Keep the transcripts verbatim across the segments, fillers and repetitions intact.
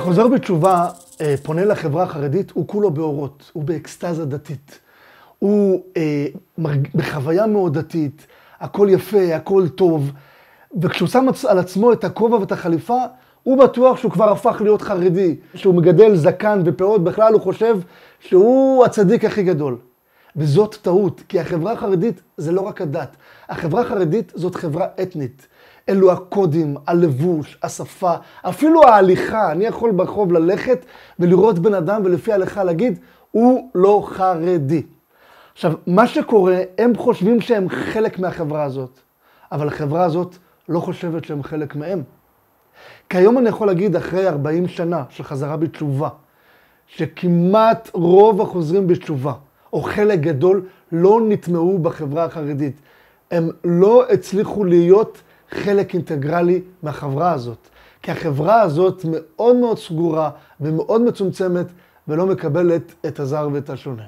כשחוזר בתשובה פונה לחברה החרדית, הוא כולו באורות, הוא באקסטזה דתית. הוא אה, בחוויה מאוד דתית, הכל יפה, הכל טוב. וכשהוא שם על עצמו את הכובע ואת החליפה, הוא בטוח שהוא כבר הפך להיות חרדי. שהוא מגדל זקן ופאות, בכלל הוא חושב שהוא הצדיק הכי גדול. וזאת טעות, כי החברה החרדית זה לא רק הדת. החברה החרדית זאת חברה אתנית. אלו הקודים, הלבוש, השפה, אפילו ההליכה. אני יכול ברחוב ללכת ולראות בן אדם ולפי ההליכה להגיד, הוא לא חרדי. עכשיו, מה שקורה, הם חושבים שהם חלק מהחברה הזאת, אבל החברה הזאת לא חושבת שהם חלק מהם. כיום אני יכול להגיד, אחרי ארבעים שנה של חזרה בתשובה, שכמעט רוב החוזרים בתשובה, או חלק גדול, לא נטמעו בחברה החרדית. הם לא הצליחו להיות חלק אינטגרלי מהחברה הזאת. כי החברה הזאת מאוד מאוד סגורה ומאוד מצומצמת, ולא מקבלת את הזר ואת השונה.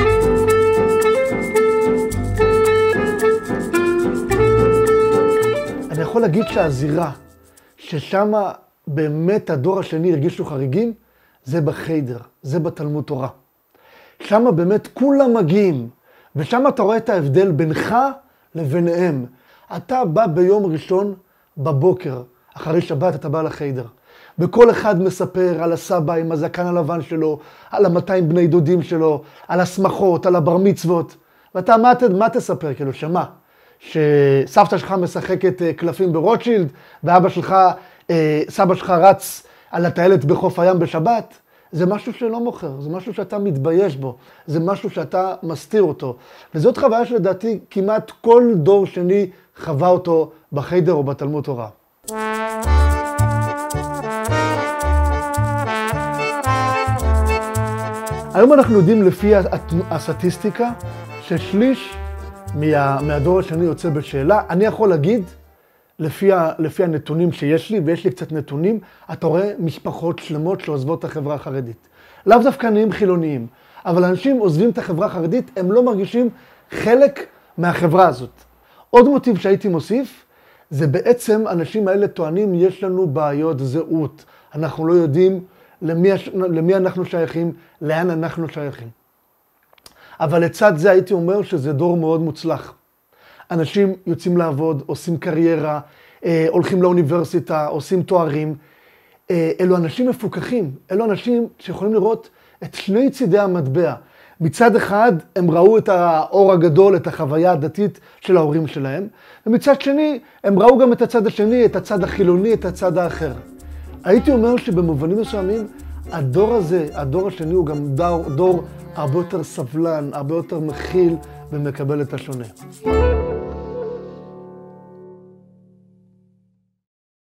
אני יכול להגיד שהזירה, ששם באמת הדור השני הרגישו חריגים, זה בחיידר, זה בתלמוד תורה. שם באמת כולם מגיעים, ושם אתה רואה את ההבדל בינך לביניהם. אתה בא ביום ראשון בבוקר, אחרי שבת אתה בא לחיידר. וכל אחד מספר על הסבא עם הזקן הלבן שלו, על המאתיים בני דודים שלו, על השמחות, על הבר מצוות. ואתה, מה, מה תספר? כאילו, שמה? שסבתא שלך משחקת קלפים ברוטשילד, ואבא שלך, סבא שלך רץ על הטיילת בחוף הים בשבת? זה משהו שלא מוכר, זה משהו שאתה מתבייש בו, זה משהו שאתה מסתיר אותו. וזאת חוויה שלדעתי כמעט כל דור שני חווה אותו בחיידר או בתלמוד תורה. היום אנחנו יודעים לפי הסטטיסטיקה ששליש מה, מהדור השני יוצא בשאלה. אני יכול להגיד, לפי, ה, לפי הנתונים שיש לי, ויש לי קצת נתונים, אתה רואה משפחות שלמות שעוזבות את החברה החרדית. לאו דווקא נהיים חילוניים, אבל אנשים עוזבים את החברה החרדית, הם לא מרגישים חלק מהחברה הזאת. עוד מוטיב שהייתי מוסיף, זה בעצם אנשים האלה טוענים, יש לנו בעיות זהות. אנחנו לא יודעים למי, למי אנחנו שייכים, לאן אנחנו שייכים. אבל לצד זה הייתי אומר שזה דור מאוד מוצלח. אנשים יוצאים לעבוד, עושים קריירה, הולכים לאוניברסיטה, עושים תוארים. אלו אנשים מפוקחים, אלו אנשים שיכולים לראות את שני צידי המטבע. מצד אחד הם ראו את האור הגדול, את החוויה הדתית של ההורים שלהם, ומצד שני הם ראו גם את הצד השני, את הצד החילוני, את הצד האחר. הייתי אומר שבמובנים מסוימים, הדור הזה, הדור השני הוא גם דור, דור הרבה יותר סבלן, הרבה יותר מכיל ומקבל את השונה.